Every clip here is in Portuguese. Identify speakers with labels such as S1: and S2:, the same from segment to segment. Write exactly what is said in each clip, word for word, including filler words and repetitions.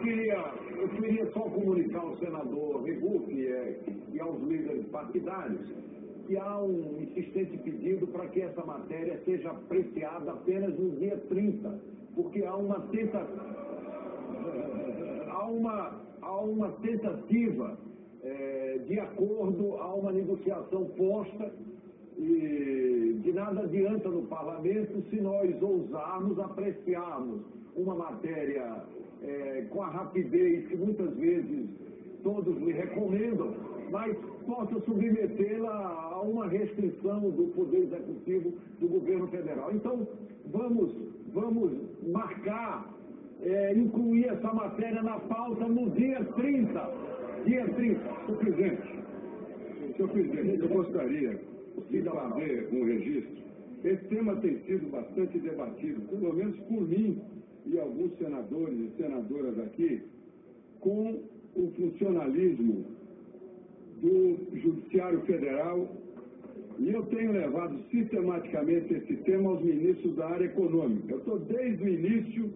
S1: queria, eu queria só comunicar ao senador Regufe e, é, e aos líderes partidários que há um insistente pedido para que essa matéria seja apreciada apenas no dia trinta, porque há uma tentativa, há uma, há uma tentativa é, de acordo, há uma negociação posta e de nada adianta no parlamento se nós ousarmos apreciarmos uma matéria é, com a rapidez que muitas vezes todos lhe recomendam, mas possa submetê-la a uma restrição do Poder Executivo do Governo Federal. Então, vamos, vamos marcar, é, incluir essa matéria na pauta no dia trinta. Dia trinta.
S2: Senhor Presidente, senhor Presidente, eu gostaria de fazer um registro. Esse tema tem sido bastante debatido, pelo menos por mim e alguns senadores e senadoras aqui, com o funcionalismo do Judiciário Federal, e eu tenho levado sistematicamente esse tema aos ministros da área econômica. Eu estou desde o início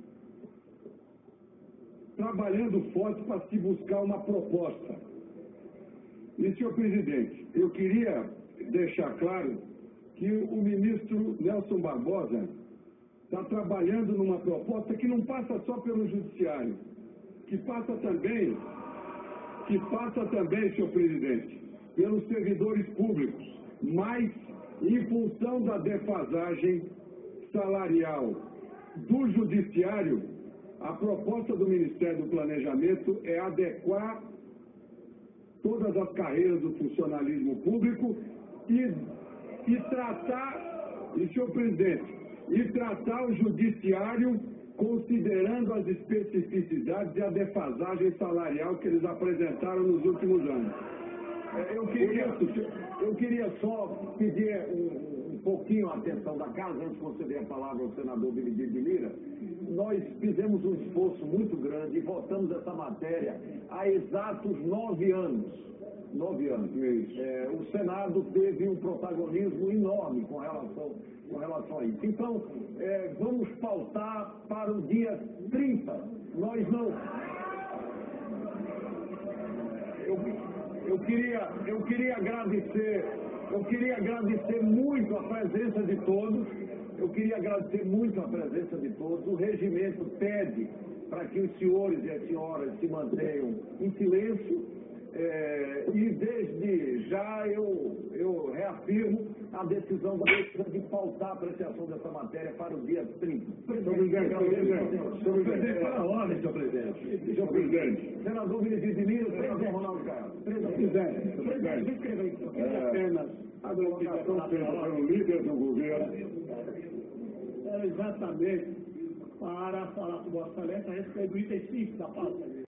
S2: trabalhando forte para se buscar uma proposta. E, senhor presidente, eu queria deixar claro que o ministro Nelson Barbosa está trabalhando numa proposta que não passa só pelo judiciário, que passa também, que passa também, senhor presidente, pelos servidores públicos, mas em função da defasagem salarial do judiciário, a proposta do Ministério do Planejamento é adequar todas as carreiras do funcionalismo público e, e tratar, e senhor presidente, e tratar o judiciário considerando as especificidades e a defasagem salarial que eles apresentaram nos últimos anos.
S1: Eu queria, eu queria só pedir um, um pouquinho a atenção da casa, antes de conceder a palavra ao senador Benedito de Lira. Nós fizemos um esforço muito grande e votamos essa matéria há exatos nove anos. Nove anos. É, o Senado teve um protagonismo enorme com relação, com relação a isso. Então, é, vamos pautar para o dia trinta. Nós não... Eu, eu, queria, eu queria agradecer, eu queria agradecer muito a presença de todos. Eu queria agradecer muito a presença de todos. O regimento pede para que os senhores e as senhoras se mantenham em silêncio. É, e desde já eu, eu reafirmo a decisão da mesa de pautar a apreciação dessa matéria para o dia trinta.
S2: Senhor presidente, senhor presidente, senhor presidente,
S1: para a ordem, senhor presidente.
S2: Senhor presidente.
S1: Senador Benedito de Lira, senador Ronaldo Caiado.
S2: Presidente, presidente, é apenas a notificação feita pelo líder do governo.
S3: Era exatamente para falar com Vossa Excelência a respeito do item cinco da pauta.